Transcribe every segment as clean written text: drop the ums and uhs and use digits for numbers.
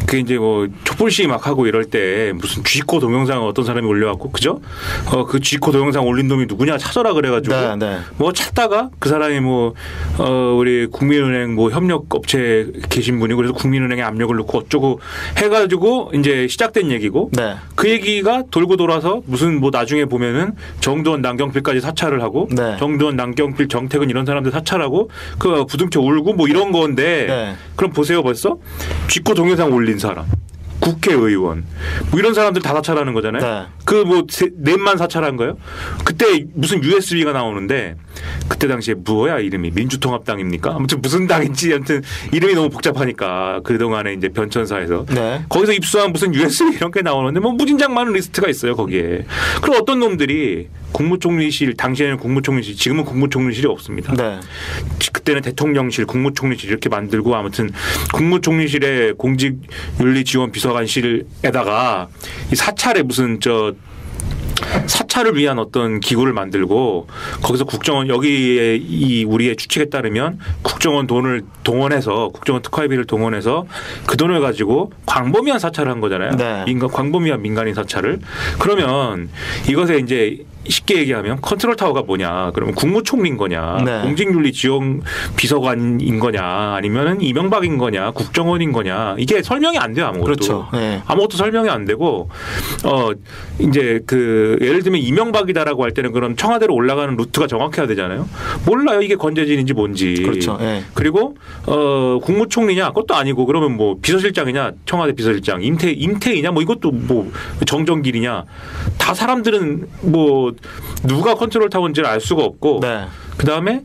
그 이제 뭐 촛불 시위 막 하고 이럴 때 무슨 쥐꼬 동영상 어떤 사람이 올려갖고 그죠? 그 쥐꼬 동영상 올린 놈이 누구냐 찾아라 그래가지고 네, 네. 뭐 찾다가 그 사람이 뭐 우리 국민은행 뭐 협력 업체 계신 분이고 그래서 국민은행에 압력을 넣고 어쩌고 해가지고 이제 시작된 얘기고 네. 그 얘기가 돌고 돌아서 무슨 뭐 나중에 보면은 정두원 남경필까지 사찰을 하고 네. 정두원 남경필 정택은 이런 사람들 사찰하고 그 부둥켜 울고 뭐 이런 건데 네. 그럼 보세요 벌써 쥐꼬 동영상 올린 사람 국회의원 뭐 이런 사람들 다 사찰하는 거잖아요. 네. 그 뭐 넷만 사찰한 거예요. 그때 무슨 USB가 나오는데 그때 당시에 뭐야 이름이 민주통합당입니까? 아무튼 무슨 당인지 아무튼 이름이 너무 복잡하니까 그동안에 이제 변천사에서 네. 거기서 입수한 무슨 USB 이런 게 나오는데 뭐 무진장 많은 리스트가 있어요 거기에. 그럼 어떤 놈들이 국무총리실 당시에는 국무총리실 지금은 국무총리실이 없습니다. 네. 그때는 대통령실 국무총리실 이렇게 만들고 아무튼 국무총리실의 공직윤리지원 비서관실에다가 이 사찰에 무슨 사찰을 위한 어떤 기구를 만들고 거기서 국정원 여기에 이 우리의 추측에 따르면 국정원 돈을 동원해서 국정원 특활비를 동원해서 그 돈을 가지고 광범위한 사찰을 한 거잖아요. 네. 광범위한 민간인 사찰을. 그러면 이것에 이제 쉽게 얘기하면 컨트롤 타워가 뭐냐? 그러면 국무총리인 거냐? 네. 공직윤리지원 비서관인 거냐? 아니면은 이명박인 거냐? 국정원인 거냐? 이게 설명이 안 돼요 아무것도. 그렇죠. 네. 아무것도 설명이 안 되고 이제 그 예를 들면 이명박이다라고 할 때는 그런 청와대로 올라가는 루트가 정확해야 되잖아요. 몰라요 이게 권재진인지 뭔지. 그렇죠. 네. 그리고 국무총리냐? 그것도 아니고 그러면 뭐 비서실장이냐? 청와대 비서실장 임태희냐? 뭐 이것도 뭐 정정길이냐? 다 사람들은 뭐 누가 컨트롤 타워인지를 알 수가 없고 네. 그다음에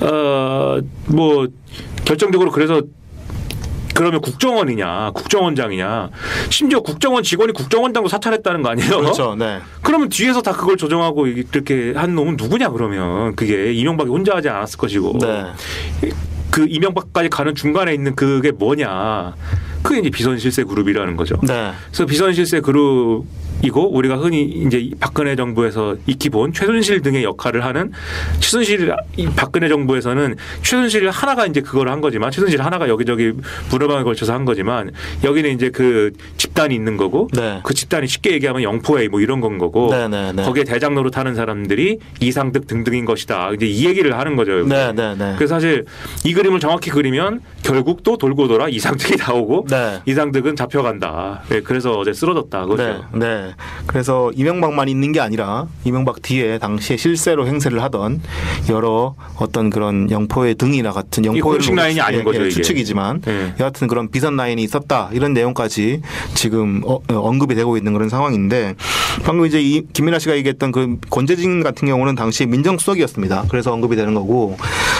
뭐 결정적으로 그래서 그러면 국정원이냐 국정원장이냐 심지어 국정원 직원이 국정원장도 사찰했다는 거 아니에요? 그렇죠. 네. 그러면 뒤에서 다 그걸 조정하고 이렇게 한 놈은 누구냐 그러면 그게 이명박이 혼자 하지 않았을 것이고 네. 그 이명박까지 가는 중간에 있는 그게 뭐냐 그게 이제 비선실세 그룹이라는 거죠. 네. 그래서 비선실세 그룹이고 우리가 흔히 이제 박근혜 정부에서 익히 본 최순실 등의 역할을 하는 최순실 박근혜 정부에서는 최순실 하나가 이제 그걸 한 거지만 최순실 하나가 여기저기 무릎방에 걸쳐서 한 거지만 여기는 이제 그 집단이 있는 거고 네. 그 집단이 쉽게 얘기하면 영포웨이 뭐 이런 건 거고 네, 네, 네. 거기에 대장 노릇하는 사람들이 이상득 등등인 것이다. 이제 이 얘기를 하는 거죠. 여기. 네, 네, 네. 그래서 사실 이 그림을 정확히 그리면 결국 또 돌고 돌아 이상득이 나오고 네. 이상득은 잡혀간다. 네, 그래서 어제 쓰러졌다. 그거죠. 네, 네. 그래서 이명박만 있는 게 아니라 이명박 뒤에 당시에 실세로 행세를 하던 여러 어떤 그런 영포의 등이나 같은 영포의 공식 라인이 아닌 거죠. 이게. 추측이지만 네. 여하튼 그런 비선 라인이 있었다 이런 내용까지 지금 언급이 되고 있는 그런 상황인데 방금 이제 김민아 씨가 얘기했던 그 권재진 같은 경우는 당시 민정수석이었습니다. 그래서 언급이 되는 거고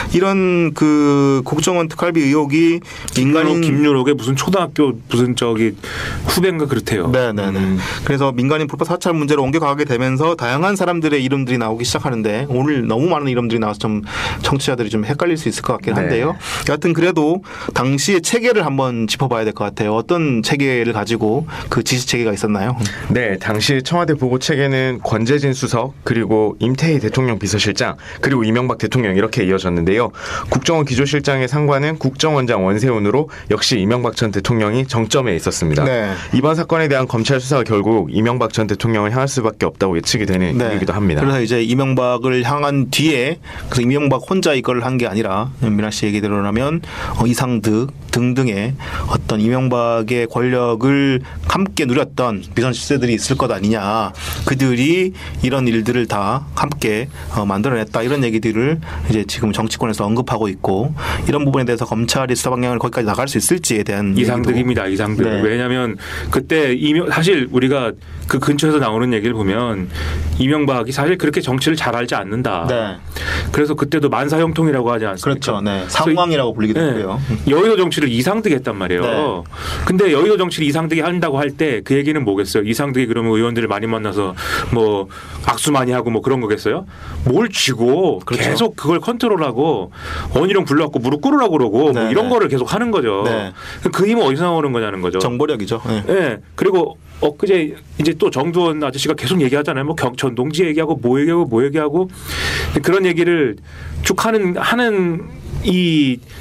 이런 그 국정원 특활비 의혹이 민간인 김유록의 무슨 초등학교 무슨 후배인가 그렇대요. 네네네. 그래서 민간인 불법 사찰 문제로 옮겨가게 되면서 다양한 사람들의 이름들이 나오기 시작하는데 오늘 너무 많은 이름들이 나와서 좀 청취자들이 좀 헷갈릴 수 있을 것 같긴 한데요. 여하튼 그래도 당시의 체계를 한번 짚어봐야 될 것 같아요. 어떤 체계를 가지고 그 지시 체계가 있었나요? 네, 당시 청와대 보고 체계는 권재진 수석 그리고 임태희 대통령 비서실장 그리고 이명박 대통령 이렇게 이어졌는데요. 국정원 기조실장의 상관은 국정원장 원세훈으로 역시 이명박 전 대통령이 정점에 있었습니다. 네. 이번 사건에 대한 검찰 수사가 결국 이명박 전 대통령을 향할 수밖에 없다고 예측이 되는 일이기도 합니다. 그래서 이제 이명박을 향한 뒤에 그래서 이명박 혼자 이걸 한 게 아니라 민아 씨 얘기대로라면 이상득 등등의 어떤 이명박의 권력을 함께 누렸던 비선실세들이 있을 것 아니냐. 그들이 이런 일들을 다 함께 만들어냈다. 이런 얘기들을 이제 지금 정치권에서 언급하고 있고 이런 부분에 대해서 검찰이 수사 방향을 거기까지 나갈 수 있을지에 대한 이상득입니다. 이상득. 네. 왜냐하면 그때 사실 우리가 그 근처에서 나오는 얘기를 보면 이명박이 사실 그렇게 정치를 잘 알지 않는다. 네. 그래서 그때도 만사형통이라고 하지 않습니까? 그렇죠. 네. 상황이라고 불리기도 하고요. 여의도 정치를 이상득이 했단 말이에요. 네. 근데 여의도 정치를 이상득이 한다고 할 때 그 얘기는 뭐겠어요? 이상득이 그러면 의원들을 많이 만나서 뭐 악수 많이 하고 뭐 그런 거겠어요? 뭘 쥐고 그렇죠. 계속 그걸 컨트롤하고 원희룡 불러갖고 무릎 꿇으라고 그러고 네, 뭐 이런 네. 거를 계속 하는 거죠. 네. 그 힘은 어디서 나오는 거냐는 거죠. 정보력이죠. 네. 네. 그리고 엊그제 이제 또 정두원 아저씨가 계속 얘기하잖아요. 뭐 경천동지 얘기하고 뭐 얘기하고 그런 얘기를 쭉 하는 이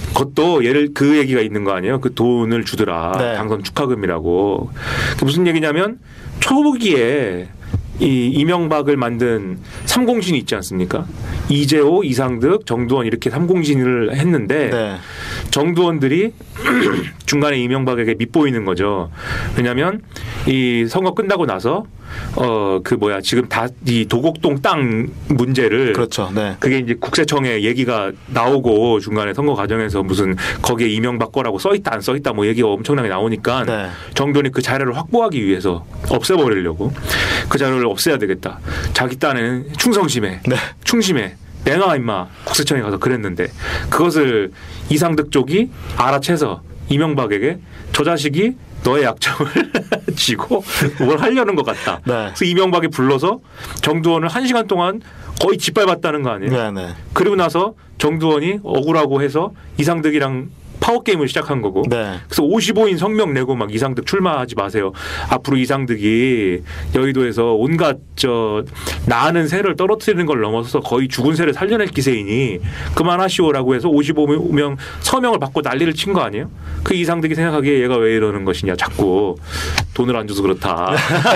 그것도 예를 그 얘기가 있는 거 아니에요? 그 돈을 주더라. 네. 당선 축하금이라고. 그게 무슨 얘기냐면 초기에 이 이명박을 만든 삼공신이 있지 않습니까? 이재호, 이상득, 정두원 이렇게 삼공신을 했는데 네. 정두원들이 중간에 이명박에게 밉보이는 거죠. 왜냐하면 이 선거 끝나고 나서 지금 다 이 도곡동 땅 문제를 그렇죠. 네. 그게 이제 국세청에 얘기가 나오고 중간에 선거 과정에서 무슨 거기에 이명박 거라고 써있다 안 써있다 뭐 얘기가 엄청나게 나오니까 네. 정돈이 그 자료를 확보하기 위해서 없애버리려고 그 자료를 없애야 되겠다. 자기 딴에는 충성심에 네. 충심에 내놔 임마 국세청에 가서 그랬는데 그것을 이상득 쪽이 알아채서 이명박에게 저 자식이 너의 약점을 쥐고 뭘 하려는 것 같다. 네. 그래서 이명박이 불러서 정두원을 1시간 동안 거의 짓밟았다는 거 아니에요. 네. 네. 그리고 나서 정두원이 억울하고 해서 이상득이랑 파워게임을 시작한 거고 네. 그래서 55인 성명 내고 막 이상득 출마하지 마세요. 앞으로 이상득이 여의도에서 온갖 나는 새를 떨어뜨리는 걸 넘어서 거의 죽은 새를 살려낼 기세이니 그만하시오라고 해서 55명 서명을 받고 난리를 친 거 아니에요? 그 이상득이 생각하기에 얘가 왜 이러는 것이냐 자꾸 돈을 안 줘서 그렇다.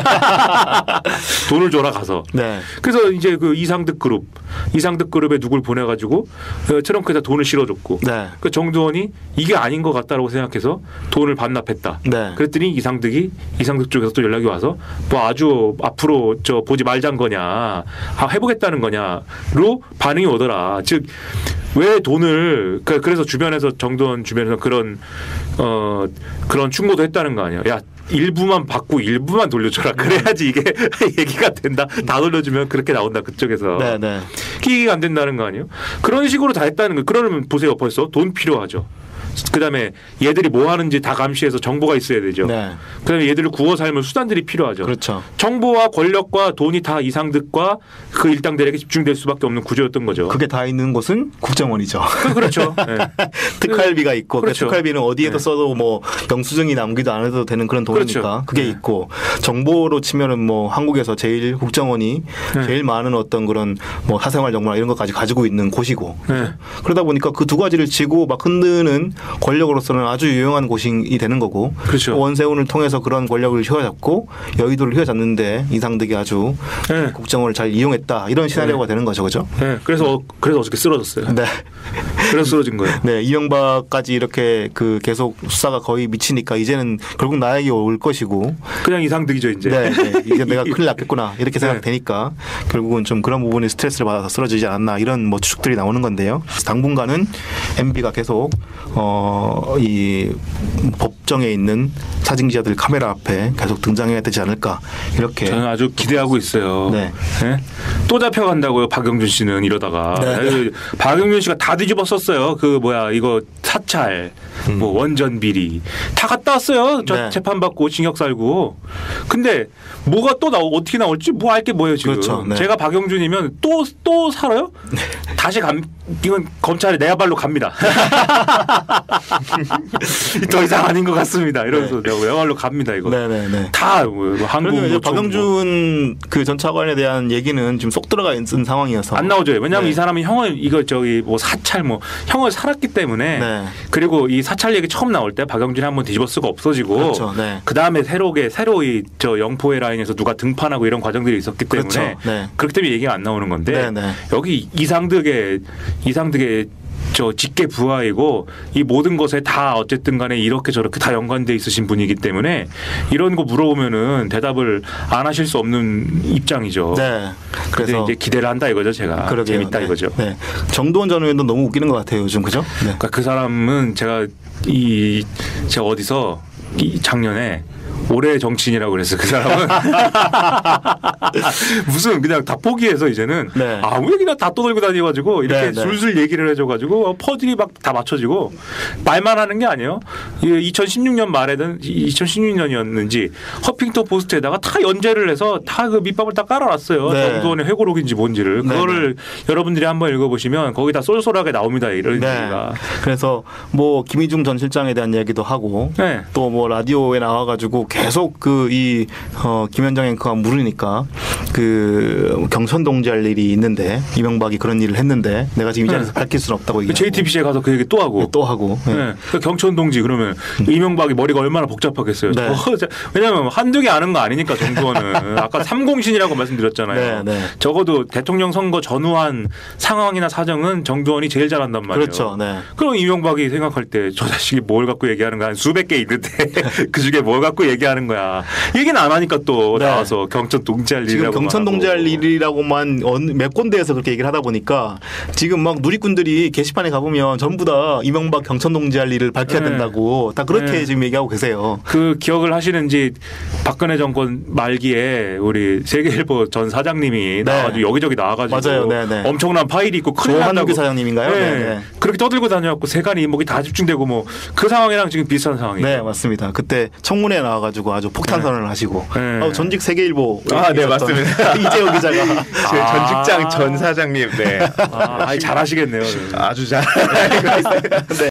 돈을 줘라 가서. 네. 그래서 이제 그 이상득 그룹에 누굴 보내가지고 트렁크에다 돈을 실어줬고 네. 그 정두원이 이게 아닌 것 같다라고 생각해서 돈을 반납했다. 네. 그랬더니 이상득 쪽에서 또 연락이 와서 뭐 아주 앞으로 보지 말자는 거냐, 해보겠다는 거냐로 반응이 오더라. 즉 왜 돈을 그래서 주변에서 정두원 주변에서 그런 충고도 했다는 거 아니야. 야 일부만 받고 일부만 돌려줘라. 그래야지 이게 얘기가 된다. 다 돌려주면 그렇게 나온다 그쪽에서. 네. 네. 얘기가 안 된다는 거 아니에요? 그런 식으로 다 했다는 거예요. 그러면 보세요. 벌써 돈 필요하죠. 그다음에 얘들이 뭐 하는지 다 감시해서 정보가 있어야 되죠. 네. 그다음에 얘들을 구워 삶을 수단들이 필요하죠. 그렇죠. 정보와 권력과 돈이 다 이상득과 그 일당들에게 집중될 수밖에 없는 구조였던 거죠. 그게 다 있는 곳은 국정원이죠. 그렇죠. 네. 특활비가 있고 그렇죠. 그 특활비는 어디에도 네. 써도 뭐 영수증이 남기도 안 해도 되는 그런 돈이니까 그렇죠. 그게 네. 있고 정보로 치면은 뭐 한국에서 제일 국정원이 네. 제일 많은 어떤 그런 뭐 사생활 정보나 이런 것까지 가지고 있는 곳이고 네. 그러다 보니까 그 두 가지를 쥐고 막 흔드는 권력으로서는 아주 유용한 곳이 되는 거고 그렇죠. 원세훈을 통해서 그런 권력을 휘어잡고 여의도를 휘어잡는데 이상득이 아주 네. 국정원을 잘 이용했다 이런 시나리오가 되는 거죠, 그죠? 네. 그래서 어저께 쓰러졌어요. 네. 그래서 쓰러진 거예요. 네, 이명박까지 이렇게 그 계속 수사가 거의 미치니까 이제는 결국 나에게 올 것이고. 그냥 이상득이죠 이제. 네, 이제 내가 큰일 났겠구나 이렇게 생각되니까 결국은 좀 그런 부분에 스트레스를 받아서 쓰러지지 않았나 이런 뭐 추측들이 나오는 건데요. 당분간은 MB가 계속 이 법정에 있는 사진 기자들 카메라 앞에 계속 등장해야 되지 않을까 이렇게. 저는 아주 기대하고 있어요. 네. 네? 또 잡혀간다고요. 박영준 씨는 이러다가 네. 박영준 씨가 다 뒤집었었어요. 이거 사찰, 뭐 원전 비리 다 갔다 왔어요. 저 네. 재판 받고 징역 살고. 근데 뭐가 또 어떻게 나올지 뭐 알 게 뭐예요 지금. 그렇죠. 네. 제가 박영준이면 또 살아요? 다시 이건 검찰에 내 발로 갑니다. 더 이상 아닌 것 같습니다. 이러면서 내가 내 발로 갑니다 이거. 네네네. 다 한국 그러면 이제 박영준 그 전 차관에 대한 얘기는 지금 쏙 들어가 있는 상황이어서 안 나오죠. 왜냐하면 네. 이 사람이 뭐 사찰 형을 살았기 때문에 네. 그리고 이 사찰 얘기 처음 나올 때 박영준이 한번 뒤집어 쓰고 없어지고 그렇죠. 네. 그 다음에 새로이 영포의 라인에서 누가 등판하고 이런 과정들이 있었기 때문에 그렇죠. 네. 그렇기 때문에 얘기가 안 나오는 건데 네, 네. 여기 이상득의 직계 부하이고 이 모든 것에 다 어쨌든 간에 이렇게 저렇게 다 연관돼 있으신 분이기 때문에 이런 거 물어보면은 대답을 안 하실 수 없는 입장이죠. 네. 그래서 이제 기대를 한다 이거죠, 제가. 그러게요. 재밌다 네. 이거죠. 네. 정두원 전 의원도 너무 웃기는 것 같아요, 요즘 그죠? 네. 그러니까 그 사람은 제가 어디서 작년에 올해의 정치인이라고 그랬어요. 그 사람은 무슨 그냥 다 포기해서 이제는 네. 아무 얘기나 다 떠들고 다녀가지고 이렇게 네, 네. 술술 얘기를 해줘가지고 퍼즐이 막 다 맞춰지고 말만 하는 게 아니에요. 2016년 말에는 2016년이었는지 허핑턴 포스트에다가 다 연재를 해서 다 그 밑밥을 다 깔아놨어요. 네. 정두원의 회고록인지 뭔지를 네, 그거를 여러분들이 한번 읽어보시면 거기다 쏠쏠하게 나옵니다. 이런 네. 얘기가. 그래서 뭐 김희중 전 실장에 대한 얘기도 하고 네. 또 뭐 뭐 라디오에 나와가지고 계속 김현정 앵커가 물으니까 그 경천 동지할 일이 있는데 이명박이 그런 일을 했는데 내가 지금 이 자리에서 밝힐 수는 없다고 얘기하고 JTBC에 가서 그 얘기 또 하고 네. 그 경천 동지 그러면 이명박이 머리가 얼마나 복잡하겠어요. 네. 왜냐하면 한두 개 아는 거 아니니까 정두원은 아까 삼공신이라고 말씀드렸잖아요. 네. 적어도 대통령 선거 전후한 상황이나 사정은 정두원이 제일 잘한단 말이에요. 그렇죠. 네. 그럼 이명박이 생각할 때 저 자식이 뭘 갖고 얘기하는 거야 한 수백 개 있는데 그 중에 뭘 갖고 얘기하는 거야. 얘기는 안 하니까 또 네. 나와서 경천 동지할 지금 일이라고 경천 동지할 일이라고만 몇 군데에서 그렇게 얘기를 하다 보니까 지금 막 누리꾼들이 게시판에 가보면 전부 다 이명박 경천 동지할 일을 밝혀야 네. 된다고 다 그렇게 네. 지금 얘기하고 계세요. 그 기억을 하시는지 박근혜 정권 말기에 우리 세계일보 전 사장님이 나와가지고 여기저기 나와가지고 맞아요. 네. 엄청난 파일이 있고 큰일 조한규 났다고 사장님인가요? 네. 그렇게 떠들고 다녀갖고 세간이 이목이 다 집중되고 뭐 그 상황이랑 지금 비슷한 상황이에요. 네, 맞습니다. 그때 청문회 나와가지고 아주 폭탄 선언을 하시고 전직 세계일보 네, 맞습니다. 이재호 기자가 전 직장 전 사장님. 네. 잘하시겠네요. 아주 잘 알고 있어요. 네.